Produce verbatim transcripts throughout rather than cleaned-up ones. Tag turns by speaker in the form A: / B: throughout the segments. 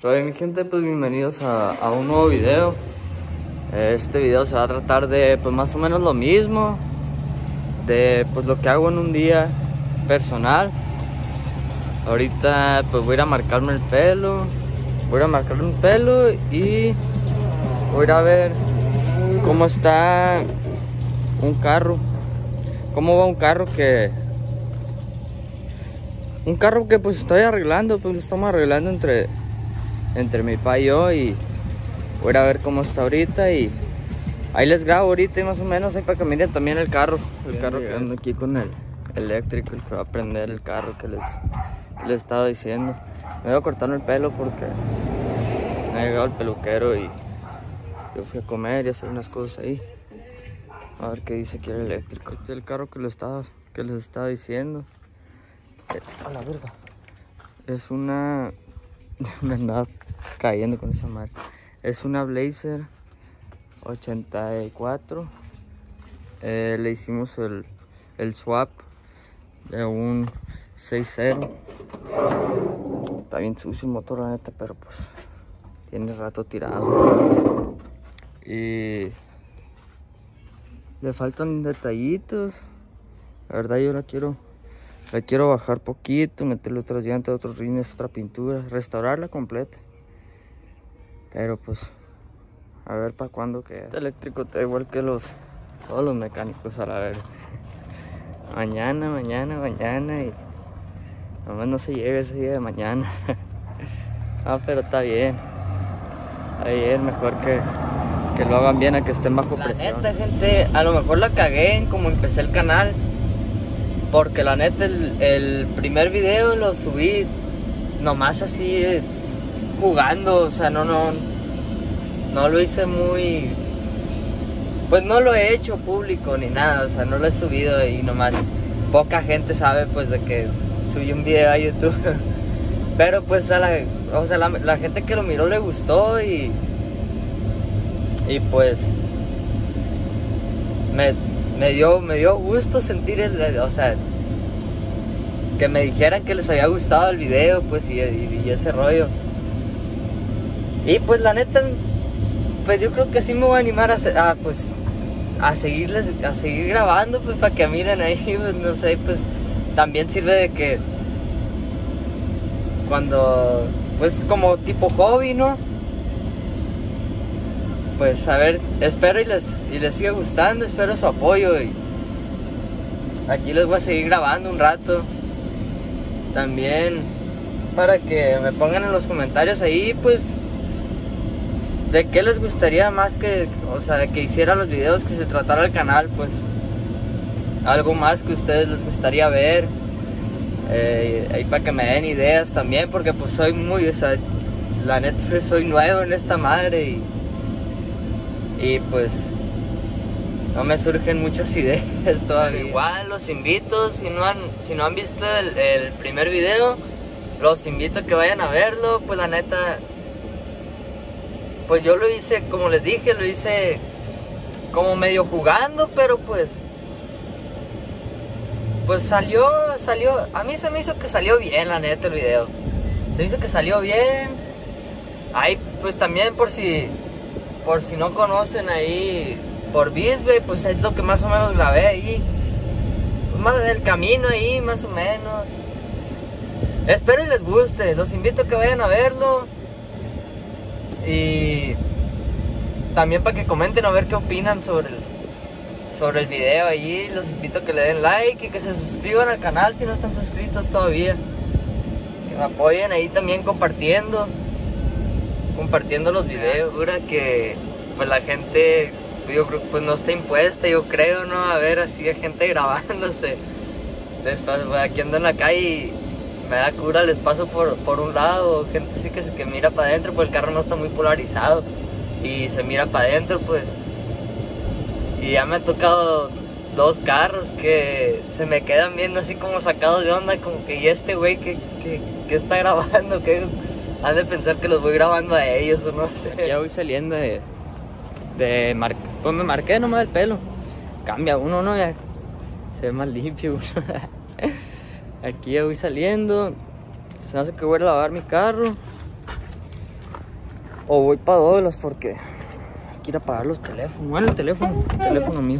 A: Hola mi gente, pues bienvenidos a, a un nuevo video. Este video se va a tratar de pues más o menos lo mismo, de pues lo que hago en un día personal. Ahorita pues voy a ir a marcarme el pelo, voy a ir a marcarme el pelo y voy a ir a ver cómo está un carro, cómo va un carro que un carro que pues estoy arreglando, pues lo estamos arreglando entre entre mi papá y yo, y voy a ir a ver cómo está ahorita y ahí les grabo ahorita y más o menos ahí para que miren también el carro, el bien, carro bien. Que ando aquí con el eléctrico, el que va a prender el carro que les, que les estaba diciendo. Me voy a cortar el pelo porque me ha llegado el peluquero y yo fui a comer y hacer unas cosas ahí. A ver qué dice aquí el eléctrico. Este es el carro que, lo estaba, que les estaba diciendo. Eh, a la verga. Es una... me andaba cayendo con esa madre. Es una Blazer ochenta y cuatro. Eh, le hicimos el, el swap de un seis cero. Está bien sucio el motor, la neta, pero pues tiene rato tirado. Y le faltan detallitos. La verdad yo la quiero la quiero bajar poquito, meterle otras llantas, otros rines, otra pintura, restaurarla completa. Pero pues a ver para cuándo queda. Este eléctrico está igual que los todos los mecánicos a la verga. Mañana, mañana, mañana y nomás no se llega ese día de mañana. Ah, pero está bien. Está bien, mejor que, que lo hagan bien a que estén bajo la presión. La neta, gente, a lo mejor la cagué en como empecé el canal. Porque la neta, el, el primer video lo subí nomás así eh, jugando, o sea, no, no, no lo hice muy, pues no lo he hecho público ni nada, o sea, no lo he subido y nomás poca gente sabe pues de que subí un video a YouTube. Pero pues a la, o sea, la, la gente que lo miró le gustó y, y pues me... Me dio, me dio gusto sentir el, o sea, que me dijeran que les había gustado el video, pues, y, y, y ese rollo. Y pues la neta, pues yo creo que sí me voy a animar a, a pues, a seguirles, a seguir grabando, pues, para que miren ahí, pues, no sé, pues, también sirve de que cuando, pues, como tipo hobby, ¿no? Pues a ver, espero y les, y les siga gustando, espero su apoyo y aquí les voy a seguir grabando un rato. También para que me pongan en los comentarios ahí pues de qué les gustaría más que, o sea, de que hiciera los videos, que se tratara el canal, pues algo más que a ustedes les gustaría ver, eh, ahí para que me den ideas también, porque pues soy muy, o sea, la neta soy nuevo en esta madre y Y pues no me surgen muchas ideas todavía. Igual los invito, si no han, si no han visto el, el primer video, los invito a que vayan a verlo. Pues la neta, pues yo lo hice, como les dije, lo hice como medio jugando, pero pues Pues salió, salió, a mí se me hizo que salió bien la neta el video. Se me hizo que salió bien. Ahí pues también por si Por si no conocen ahí por Bisbe, pues es lo que más o menos grabé ahí. Más del camino ahí, más o menos. Espero y les guste. Los invito a que vayan a verlo. Y también para que comenten a ver qué opinan sobre el, sobre el video allí. Los invito a que le den like y que se suscriban al canal si no están suscritos todavía. Que me apoyen ahí también compartiendo. Compartiendo los videos. Dura que pues la gente, yo creo, pues no está impuesta, yo creo, ¿no? A ver así hay gente grabándose. Después, pues, aquí ando en la calle y me da cura, les paso por, por un lado, gente así que, que mira para adentro, pues el carro no está muy polarizado y se mira para adentro, pues. Y ya me ha tocado dos carros que se me quedan viendo así como sacados de onda, como que y este güey que, que, que está grabando, que han de pensar que los voy grabando a ellos o no sé. Ya voy saliendo de, de mar... pues me marqué nomás el pelo. Cambia uno, ¿no? Ya se ve más limpio uno. Aquí ya voy saliendo. Se me hace que voy a lavar mi carro. o voy para Douglas porque quiero apagar los teléfonos. Bueno, el teléfono, el teléfono mío.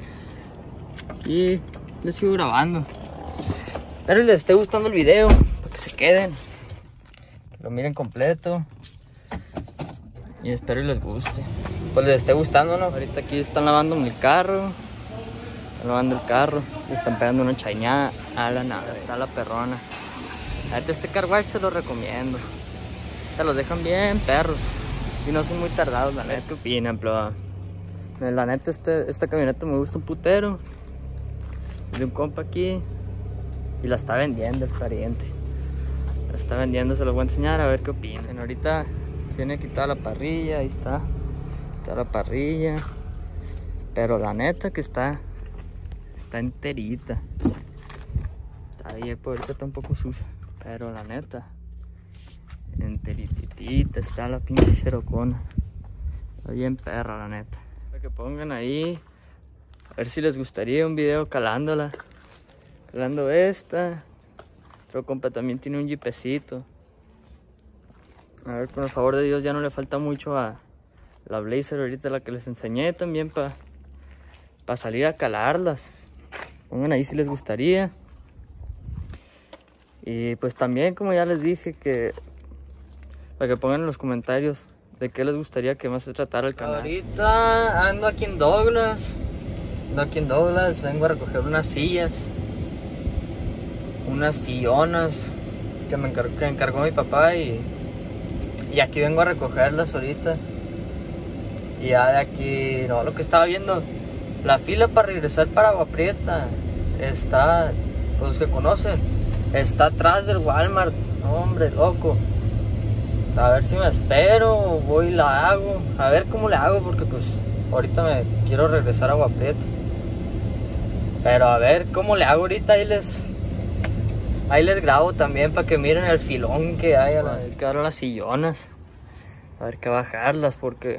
A: Y les sigo grabando. Espero les esté gustando el video, para que se queden, que lo miren completo. Y espero les guste. Pues les esté gustando, ¿no? Ahorita aquí están lavando mi carro. Están lavando el carro. Y están pegando una chañada a la nave. Está la perrona. Ahorita este car wash se lo recomiendo. Te los dejan bien perros. Y no son muy tardados, la neta. ¿Qué opinan, ploa? La neta, este, esta camioneta me gusta un putero. Es de un compa aquí. Y la está vendiendo el pariente. La está vendiendo, se los voy a enseñar a ver qué opinan. Ahorita tiene quitada la parrilla, ahí está. Está la parrilla. Pero la neta que está. Está enterita. Está bien, por ahorita está un poco sucia. Pero la neta. Enterititita está la pinche Cherokona. Está bien perra, la neta. Para que pongan ahí. A ver si les gustaría un video calándola. Calando esta. Otro compa también tiene un jeepecito. A ver, con el favor de Dios ya no le falta mucho a la Blazer ahorita, la que les enseñé también para pa salir a calarlas. Pongan ahí si les gustaría. Y pues también, como ya les dije, que para que pongan en los comentarios de qué les gustaría que más se tratara el canal. Ahorita ando aquí en Douglas. Ando aquí en Douglas, vengo a recoger unas sillas. Unas sillonas que me encargó, que encargó mi papá y, y aquí vengo a recogerlas ahorita. Y ya de aquí, no, lo que estaba viendo, la fila para regresar para Agua Prieta está, pues los que conocen, está atrás del Walmart. No, hombre, loco. A ver si me espero, voy y la hago. A ver cómo le hago porque pues ahorita me quiero regresar a Agua Prieta. Pero a ver cómo le hago ahorita, ahí les... Ahí les grabo también para que miren el filón que hay. A la... Así quedaron las sillonas. A ver que bajarlas porque...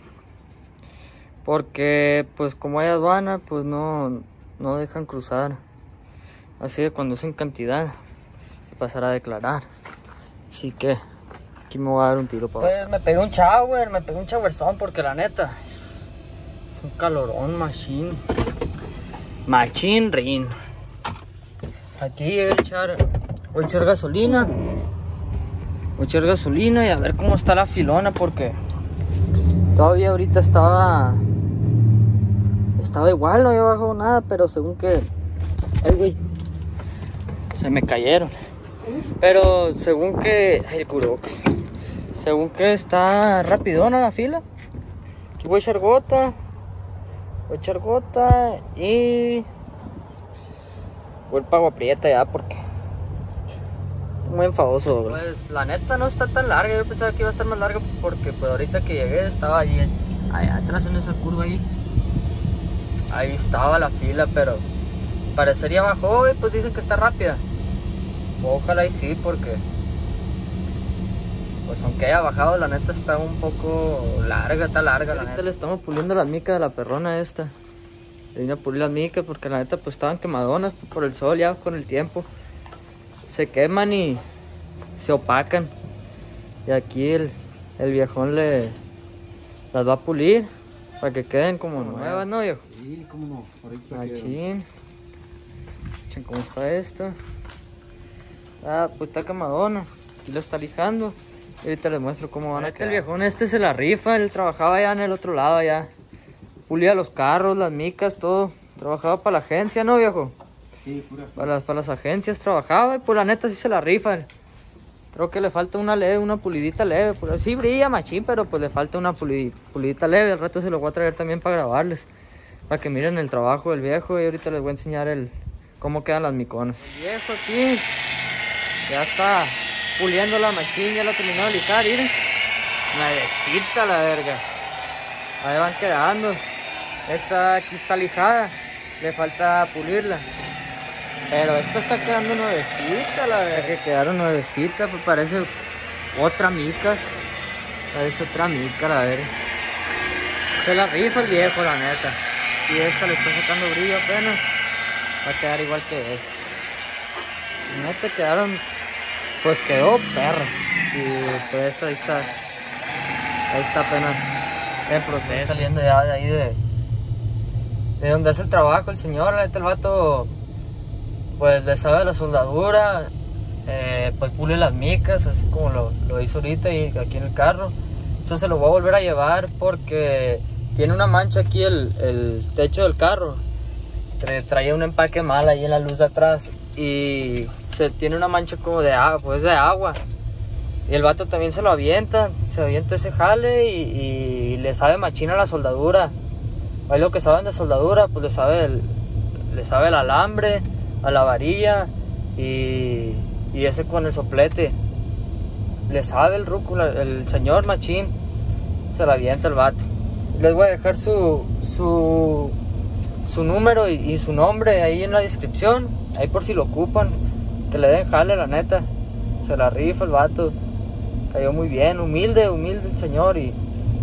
A: Porque pues como hay aduana pues no, no dejan cruzar. Así que cuando es en cantidad hay que pasar a declarar. Así que aquí me voy a dar un tiro para... Pues me pegué un shower, me pegué un showerzón porque la neta es un calorón machín. Machín rin. Aquí voy a echar, voy a echar gasolina. Voy a echar gasolina y a ver cómo está la filona porque todavía ahorita estaba Estaba igual, no había bajado nada, pero según que... Ay, güey, se me cayeron. Pero según que... Ay, el curox. Según que está rapidona la fila. Aquí voy a echar gota. Voy a echar gota y... Voy para Agua Prieta ya porque... Muy enfadoso, bro. Pues la neta no está tan larga. Yo pensaba que iba a estar más larga porque pues ahorita que llegué estaba allí, allá atrás en esa curva ahí. Ahí estaba la fila, pero parecería bajó y pues dicen que está rápida. Ojalá y sí, porque pues aunque haya bajado, la neta está un poco larga, está larga. La neta le estamos puliendo las micas de la perrona esta. Le vine a pulir las micas porque la neta pues estaban quemadonas por el sol ya con el tiempo. Se queman y se opacan. Y aquí el, el viejón le las va a pulir para que queden como nuevas, ¿no, viejo?
B: Sí, cómo no. Ahorita
A: Machín. Miren cómo está esto. Ah, pues está quemadona. Aquí la está lijando. Y ahorita les muestro cómo van a quedar. El viejón este se la rifa. Él trabajaba allá en el otro lado allá. Pulía los carros, las micas, todo. Trabajaba para la agencia, ¿no, viejo?
B: Sí, pura.
A: Para las, para las agencias trabajaba y pues la neta sí se la rifa. Creo que le falta una leve, una pulidita leve. Pues, sí brilla machín, pero pues le falta una pulid, pulidita leve. Al rato se lo voy a traer también para grabarles. Para que miren el trabajo del viejo. Y ahorita les voy a enseñar el cómo quedan las miconas. El viejo aquí ya está puliendo la machín. Ya la terminó de lijar, miren. Nuevecita la verga. Ahí van quedando. Esta aquí está lijada. Le falta pulirla. Pero esta está quedando nuevecita, la verdad que quedaron nuevecitas, pues parece otra mica. Parece otra mica, la verdad. Se la rifa el viejo, la neta. Y esta le está sacando brillo apenas. Va a quedar igual que esta. La neta quedaron, pues quedó perra. Y pues esta ahí está. Ahí está apenas en proceso, saliendo ya de ahí de, de donde hace el trabajo el señor. La neta, el vato pues le sabe la soldadura, eh, pues pule las micas, así como lo, lo hizo ahorita y aquí en el carro. Entonces lo voy a volver a llevar porque tiene una mancha aquí el, el techo del carro. Traía un empaque mal ahí en la luz de atrás y se tiene una mancha como de agua, pues de agua. Y el vato también se lo avienta, se avienta ese jale y, y le sabe machina la soldadura. Ahí lo que saben de soldadura, pues le sabe el, le sabe el alambre, a la varilla y, y ese con el soplete. Le sabe el rúcula, el señor machín, se lo avienta el vato. Les voy a dejar su, su, su número y, y su nombre ahí en la descripción, ahí por si lo ocupan, que le den jale, la neta. Se la rifa el vato, cayó muy bien, humilde, humilde el señor y,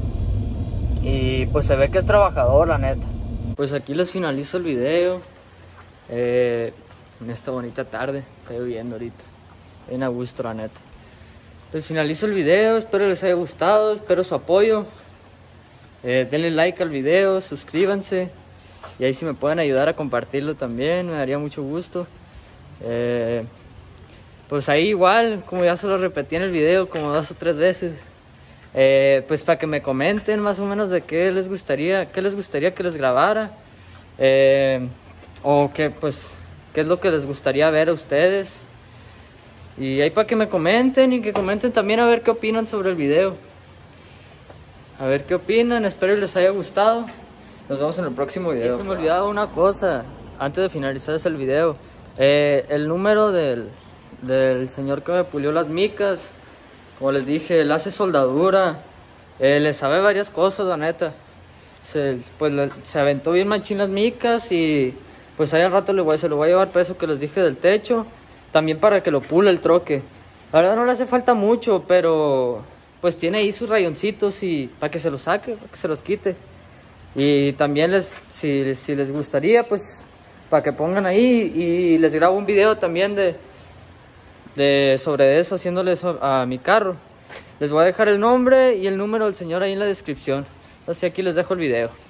A: y pues se ve que es trabajador, la neta. Pues aquí les finalizo el video, eh, en esta bonita tarde, está lloviendo ahorita, bien a gusto, la neta. Les finalizo el video, espero les haya gustado, espero su apoyo. Eh, denle like al video, suscríbanse y ahí si me pueden ayudar a compartirlo también, me daría mucho gusto. Eh, pues ahí igual, como ya se lo repetí en el video como dos o tres veces, eh, pues para que me comenten más o menos de qué les gustaría, qué les gustaría que les grabara, eh, o qué, pues, qué es lo que les gustaría ver a ustedes. Y ahí para que me comenten y que comenten también a ver qué opinan sobre el video. A ver qué opinan, espero que les haya gustado. Nos vemos en el próximo video. Y se me olvidaba una cosa, antes de finalizar el video. Eh, el número del, del señor que me pulió las micas, como les dije, él hace soldadura, eh, le sabe varias cosas, la neta. Se, pues le, se aventó bien machín las micas y pues ahí al rato le voy, se lo voy a llevar para eso que les dije del techo. También para que lo pule el troque. La verdad no le hace falta mucho, pero pues tiene ahí sus rayoncitos y para que se los saque, para que se los quite. Y también les, si, si les gustaría, pues para que pongan ahí y les grabo un video también de, de sobre eso, haciéndole eso a mi carro. Les voy a dejar el nombre y el número del señor ahí en la descripción. Así aquí les dejo el video.